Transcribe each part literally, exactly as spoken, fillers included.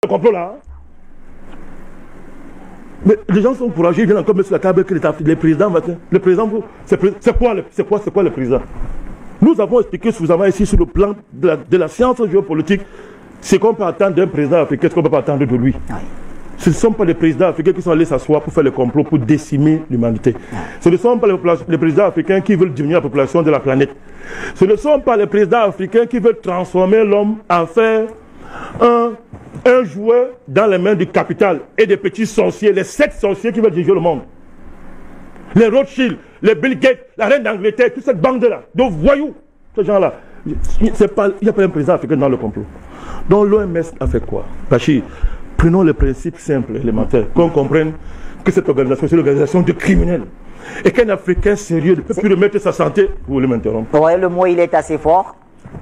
complot là. Mais les gens sont courageux, ils viennent encore mettre sur la table que les, les présidents, le président, c'est quoi, c'est quoi, c'est quoi le président? Nous avons expliqué suffisamment ici sur le plan de la, de la science géopolitique ce qu'on peut attendre d'un président africain, ce qu'on ne peut pas attendre de lui. Oui. Ce ne sont pas les présidents africains qui sont allés s'asseoir pour faire le complot, pour décimer l'humanité. Oui. Ce ne sont pas les, les présidents africains qui veulent diminuer la population de la planète. Ce ne sont pas les présidents africains qui veulent transformer l'homme en faire un, un jouet dans les mains du capital et des petits sorciers, les sept sorciers qui veulent diriger le monde. Les Rothschild, les Bill Gates, la reine d'Angleterre, toute cette bande-là, de voyous, ces gens-là. Il n'y a pas un président africain dans le complot. Donc l'O M S a fait quoi? Bachir, prenons les principes simples, élémentaires, qu'on comprenne que cette organisation, c'est l'organisation de criminels. Et qu'un Africain sérieux ne peut plus remettre sa santé. Vous voulez m'interrompre? Ouais, le mot, il est assez fort.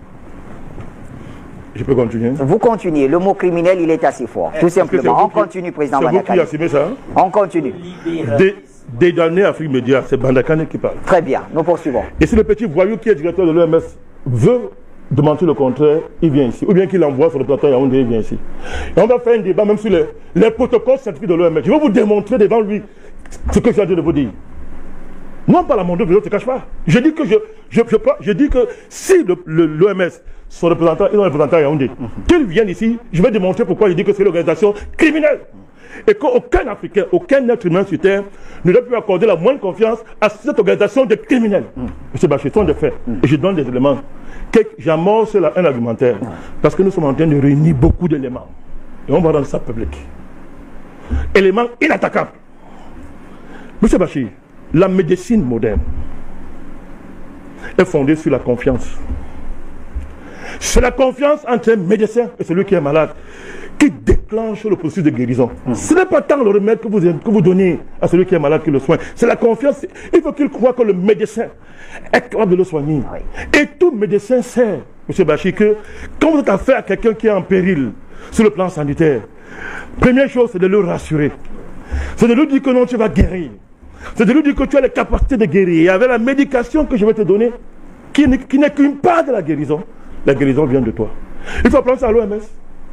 Je peux continuer? Vous continuez. Le mot criminel, il est assez fort. Tout simplement. On continue, président Bandakane. C'est vous qui assumez ça? On continue. Des données Afrique Média, c'est Bandakane qui parle. Très bien, nous poursuivons. Et si le petit voyou qui est directeur de l'O M S veut demander le contraire, il vient ici. Ou bien qu'il envoie sur le plateau Yaoundé, il vient ici. Et on va faire un débat même sur les, les protocoles scientifiques de l'O M S. Je vais vous démontrer devant lui ce que j'ai dit de vous dire. Non, pas la monde, je ne te cache pas. Je dis que, je, je, je, je dis que si l'O M S, son représentant, ils ont un représentant à Yaoundé, qu'ils viennent ici, je vais démontrer pourquoi je dis que c'est l'organisation criminelle. Et qu'aucun Africain, aucun être humain sur Terre ne doit plus accorder la moindre confiance à cette organisation de criminels. Mm. Monsieur Bachir, ce sont des faits. Mm. Et je donne des éléments. J'amorce un argumentaire. Mm. Parce que nous sommes en train de réunir beaucoup d'éléments. Et on va rendre ça public. Éléments inattaquables. Monsieur Bachir, la médecine moderne est fondée sur la confiance. C'est la confiance entre un médecin et celui qui est malade qui déclenche le processus de guérison. Mmh. Ce n'est pas tant le remède que vous, que vous donnez à celui qui est malade qui le soigne. C'est la confiance. Il faut qu'il croie que le médecin est capable de le soigner. Oui. Et tout médecin sait, M. Bachir, que quand vous êtes affaire à quelqu'un qui est en péril sur le plan sanitaire, première chose, c'est de le rassurer. C'est de lui dire que non, tu vas guérir. C'est de lui dire que tu as les capacités de guérir. Et avec la médication que je vais te donner, qui n'est qu'une part de la guérison, la guérison vient de toi. Il faut prendre ça à l'O M S.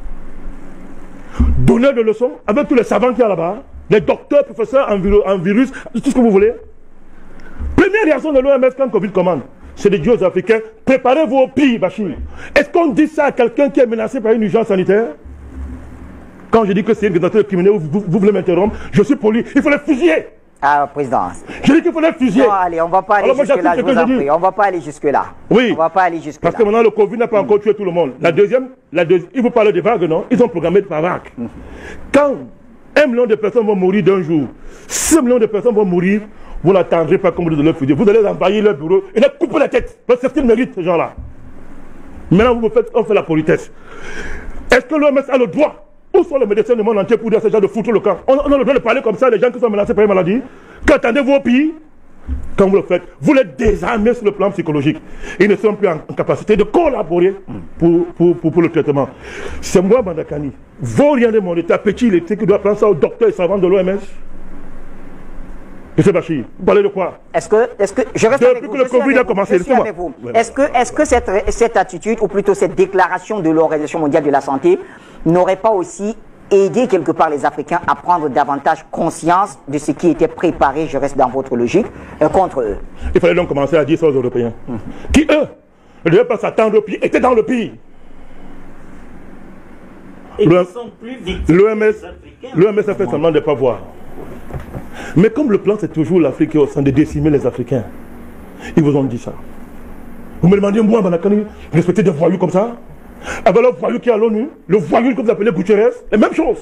Donner des leçons avec tous les savants qu'il y a là-bas, les docteurs, professeurs en, virus, en virus, tout ce que vous voulez. Première réaction de l'O M S quand Covid commande, c'est de dire aux Africains, préparez-vous au pire, Bachir. Est-ce qu'on dit ça à quelqu'un qui est menacé par une urgence sanitaire? Quand je dis que c'est une organisation criminelle, vous, vous, vous voulez m'interrompre, je suis poli, il faut les fusiller. Ah, président. Je dis qu'il faut les fusiller. Non, allez, on ne va pas aller jusque-là, je vous en prie. On ne va pas aller jusque-là. Oui. On va pas aller jusque-là. Parce que maintenant, le Covid n'a pas encore tué tout le monde. La deuxième, la deuxième, il vous parle des vagues, non? Ils ont programmé par vague. Mm-hmm. Quand un million de personnes vont mourir d'un jour, six millions de personnes vont mourir, vous n'attendrez pas comme vous de leur fusiller. Vous allez envahir leur bureau et leur couper la tête. Parce que c'est ce qu'ils méritent, ces gens-là. Maintenant, vous me faites, on fait la politesse. Est-ce que l'O M S a le droit? Où sont les médecins du monde entier pour dire à ces gens de foutre le camp? On, on a le droit de parler comme ça, les gens qui sont menacés par une maladie. Qu'attendez-vous au pays? Quand vous le faites, vous les désarmez sur le plan psychologique. Ils ne sont plus en, en capacité de collaborer pour, pour, pour, pour le traitement. C'est moi, Bandakane. Vaurien de mon état, petit électrique, qui doit prendre ça au docteur et savant de l'O M S. Monsieur Bachir, vous parlez de quoi? Est-ce que, est-ce que, je reste avec vous, Depuis que le Covid a commencé, vous. Est-ce que, est-ce que cette, cette attitude, ou plutôt cette déclaration de l'Organisation mondiale de la santé, n'aurait pas aussi aidé quelque part les Africains à prendre davantage conscience de ce qui était préparé, je reste dans votre logique, euh, contre eux? Il fallait donc commencer à dire ça aux Européens, mmh. qui eux ne devaient pas s'attendre au pays, étaient dans le pays. L'O M S a fait semblant de ne pas voir. Mais comme le plan c'est toujours l'Afrique qui est au centre de décimer les Africains, ils vous ont dit ça. Vous me demandez, moi, Bandakane, respecter des voyous comme ça? Avec le voyou qui est à l'ONU, le voyou que vous appelez Guterres, la même chose.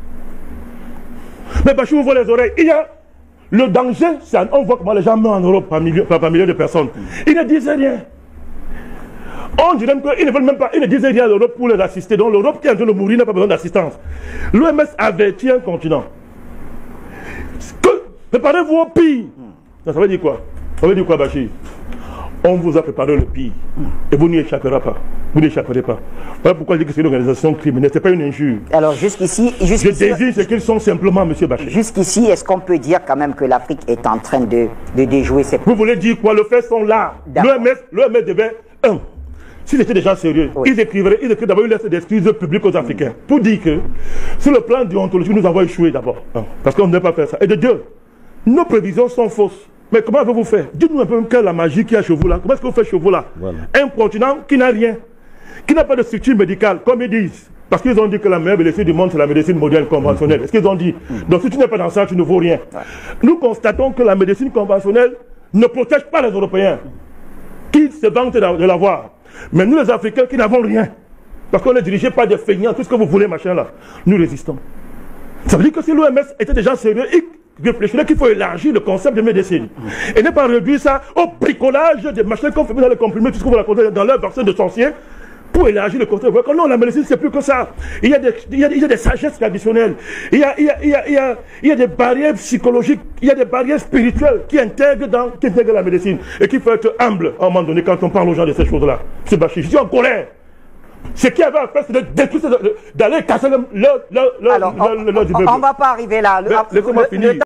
Mais Bachir ouvre les oreilles. Il y a le danger, on voit comment les gens meurent en Europe par millions, par, par millions de personnes. Ils ne disent rien. On dirait qu'ils ne veulent même pas, ils ne disent rien à l'Europe pour les assister. Donc l'Europe qui est en train de mourir n'a pas besoin d'assistance. L'O M S avertit un continent. Préparez-vous au pire. Ça veut dire quoi? Ça veut dire quoi, Bachir? On vous a préparé le pire. Et vous n'y échapperez pas. Vous n'échapperez pas. Voilà pourquoi je dis que c'est une organisation criminelle. Ce n'est pas une injure. Alors jusqu'ici... Jusqu je désigne ce qu'ils sont simplement, M. Bachir. Jusqu'ici, est-ce qu'on peut dire quand même que l'Afrique est en train de, de déjouer cette... Vous voulez dire quoi? Les faits sont là. L'O M S devait, un, s'ils étaient déjà sérieux, oui. ils écrivraient, ils écrivent d'abord une lettre d'excuses publique aux Africains pour dire que sur le plan déontologique, nous avons échoué d'abord. Parce qu'on ne devait pas faire ça. Et de Dieu, nos prévisions sont fausses. Mais comment avez-vous fait? Dites-nous un peu quelle est la magie qu'il y a chez vous là. Comment est-ce que vous faites chez vous là? Voilà. Un continent qui n'a rien, qui n'a pas de structure médicale, comme ils disent. Parce qu'ils ont dit que la meilleure médecine du monde, c'est la médecine moderne conventionnelle. Est-ce qu'ils ont dit? Mm. Donc si tu n'es pas dans ça, tu ne vaux rien. Ouais. Nous constatons que la médecine conventionnelle ne protège pas les Européens, qui se vantent de l'avoir. Mais nous, les Africains, qui n'avons rien, parce qu'on est dirigé par des feignants, tout ce que vous voulez, machin là, nous résistons. Ça veut dire que si l'O M S était déjà sérieux, il réfléchirait qu'il faut élargir le concept de médecine. Mm. Et ne pas réduire ça au bricolage des machins qu'on fait dans les comprimés, tout ce que vous racontez dans leur vaccin de sorcier, pour élargir le concept. Non, la médecine, c'est plus que ça. Il y a des, il y a, il y a des sagesses traditionnelles. Il y a, il y a, il y a, il y a, il y a des barrières psychologiques, il y a des barrières spirituelles qui intègrent dans, qui intègrent la médecine. Et qu'il faut être humble à un moment donné quand on parle aux gens de ces choses-là. C'est Bachir. Je suis en colère. Ce qu'il y avait à faire, c'est de détruire, d'aller casser le, le, le, le, Alors, le, le, on, le, le, on, on va pas arriver là. Laissez-moi finir.